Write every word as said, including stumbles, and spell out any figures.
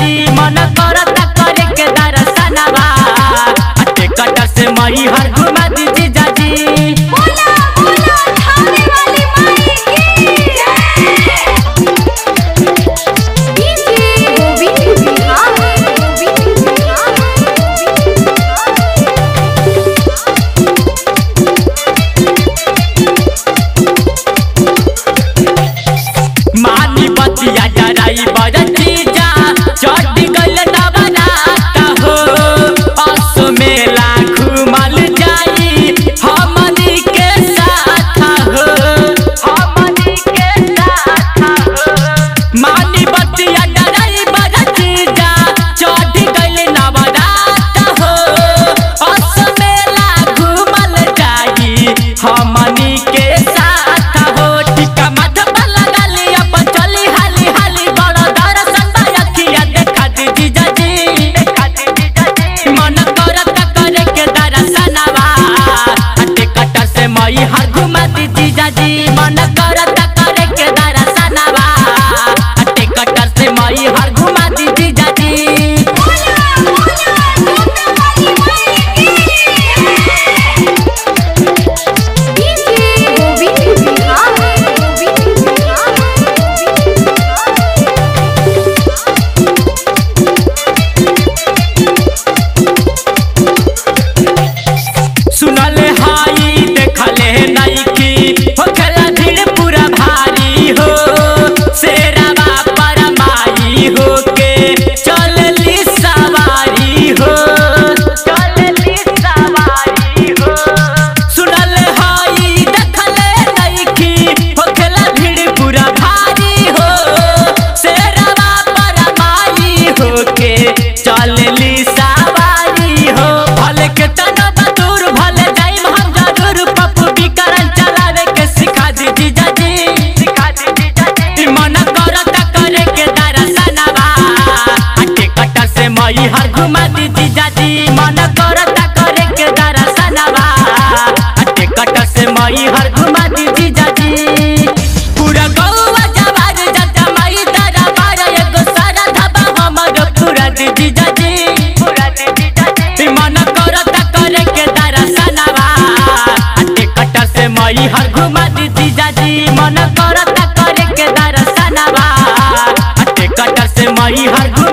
जी मन करता करे के दर्शनवा अटे कट से मई हर घुमा दी जीजा जी। बोला बोला थाने वाली माई की जय। डीजे गोविंद बिहार गोविंद बिहार मानी बतिया डराई बड़ जीजा चढ़ गइल नवरात हो अस मेला घुमल जाई हमनी के साथ हो हमनी के साथ हो। मानी बतिया डराई बड़ जीजा चढ़ गइल नवरात हो अस मेला घुमल जाई हमनी के साथ हो। टिका माथा पर लगा ली अपन चली हाली हाली बड़ दर्शन बायखिया देखा दी जीजा जी देखा दी जीजा जी। मन करता करे के दर्शनवा अटे कट से मई हर घुमा दी जीजा जी। मन करता करे के दर्शनवा अटे कट से मई हर घुमा दी जीजा जी। बोला बोला थाने वाली माई की डीजे गोविंद बिहार गोविंद बिहार सुनले हाई देखले नइकी होखेला भीड़ पूरा भारी हो शेरवा पर माई हो के चलली सवारी हो चलली सवारी हो। सुनले हाई देखले नइकी होखेला भीड़ पूरा भारी हो शेरवा पर माई हो के चलली सवारी हो। भले के तना बदूर भले जाइम हम जरूर पप्पू बिकरल चलावे के सिखा दी जीजा जी सिखा दी जीजा जी। मन करता करे के दर्शनवा अटे कट से मई हर घुमा दी जीजा जी। मन करता करे के दर्शनवा अटे कट से मई हर घुमा दी जीजा जी। पूरा गौवा जवार जटा मई दरबार एगो सारा धबा हमर पूरा दी जीजा जी पूरा दी जीजा जी। मन करता करे के दर्शनवा अटे कट से मई हर घुमा दी जीजा जी। मन करता करे के दर्शनवा अटे कट से मई हर